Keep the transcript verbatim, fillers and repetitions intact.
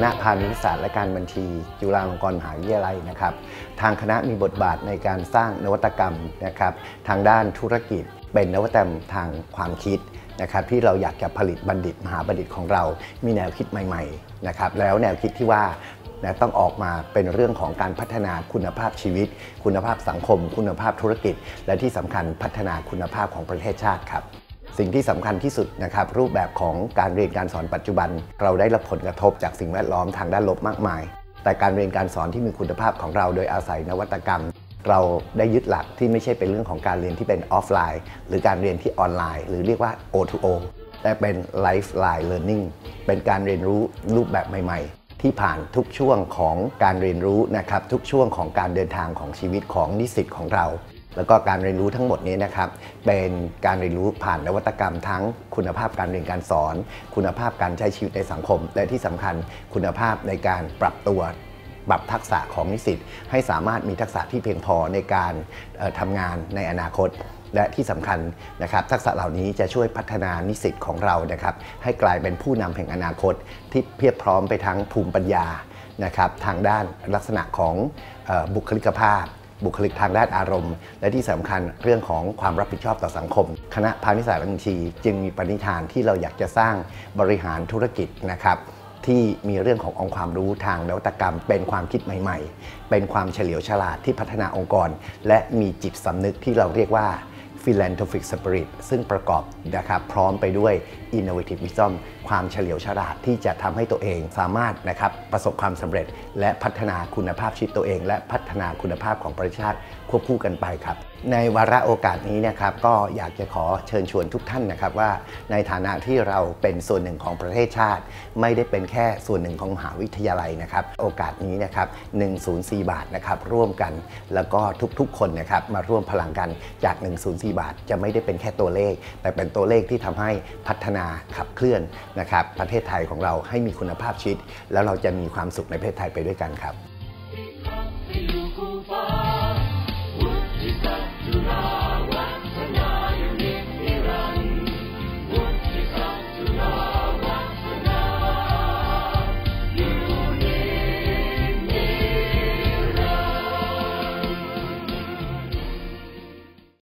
ณะพาณิชยศาสตร์และการบัญชีจุฬาลงกรณ์มหาวิทยาลัยนะครับทางคณะมีบทบาทในการสร้างนวัตกรรมนะครับทางด้านธุรกิจเป็นนวัตกรรมทางความคิดนะครับที่เราอยากจะผลิตบัณฑิตมหาบัณฑิตของเรามีแนวคิดใหม่ๆนะครับแล้วแนวคิดที่ว่านะต้องออกมาเป็นเรื่องของการพัฒนาคุณภาพชีวิตคุณภาพสังคมคุณภาพธุรกิจและที่สำคัญพัฒนาคุณภาพของประเทศชาติครับสิ่งที่สำคัญที่สุดนะครับรูปแบบของการเรียนการสอนปัจจุบันเราได้รับผลกระทบจากสิ่งแวดล้อมทางด้านลบมากมายแต่การเรียนการสอนที่มีคุณภาพของเราโดยอาศัยนวัตกรรมเราได้ยึดหลักที่ไม่ใช่เป็นเรื่องของการเรียนที่เป็นออฟไลน์หรือการเรียนที่ออนไลน์หรือเรียกว่า โอ ทู โอ แต่เป็น Lifeline Learning เป็นการเรียนรู้รูปแบบใหม่ๆที่ผ่านทุกช่วงของการเรียนรู้นะครับทุกช่วงของการเดินทางของชีวิตของนิสิตของเราแล้วก็การเรียนรู้ทั้งหมดนี้นะครับเป็นการเรียนรู้ผ่านนวัตกรรมทั้งคุณภาพการเรียนการสอนคุณภาพการใช้ชีวิตในสังคมและที่สำคัญคุณภาพในการปรับตัวปรับทักษะของนิสิตให้สามารถมีทักษะที่เพียงพอในการทำงานในอนาคตและที่สำคัญนะครับทักษะเหล่านี้จะช่วยพัฒนานิสิตของเรานะครับให้กลายเป็นผู้นำแห่งอนาคตที่เพียบพร้อมไปทั้งภูมิปัญญานะครับทางด้านลักษณะของบุคลิกภาพบุคลิกทางด้านอารมณ์และที่สำคัญเรื่องของความรับผิดชอบต่อสังคมคณะพาณิชยศาสตร์และบัญชีจึงมีปณิธานที่เราอยากจะสร้างบริหารธุรกิจนะครับที่มีเรื่องขององค์ความรู้ทางนวัตกรรมเป็นความคิดใหม่ๆเป็นความเฉลียวฉลาดที่พัฒนาองค์กรและมีจิตสำนึกที่เราเรียกว่า Philanthropic Spirit ซึ่งประกอบนะครับพร้อมไปด้วย Innovative Wisdom ความเฉลียวฉลาดที่จะทำให้ตัวเองสามารถนะครับประสบความสำเร็จและพัฒนาคุณภาพชีวิตตัวเองและพัฒนาคุณภาพของประเทศชาติควบคู่กันไปครับในวาระโอกาสนี้นะครับก็อยากจะขอเชิญชวนทุกท่านนะครับว่าในฐานะที่เราเป็นส่วนหนึ่งของประเทศชาติไม่ได้เป็นแค่ส่วนหนึ่งของมหาวิทยาลัยนะครับโอกาสนี้นะครับหนึ่งศูนย์สี่บาทนะครับร่วมกันแล้วก็ทุกๆคนนะครับมาร่วมพลังกันจากหนึ่งศูนย์สี่บาทจะไม่ได้เป็นแค่ตัวเลขแต่เป็นตัวเลขที่ทำให้พัฒนาขับเคลื่อนนะครับประเทศไทยของเราให้มีคุณภาพชีวิตแล้วเราจะมีความสุขในประเทศไทยไปด้วยกันครับ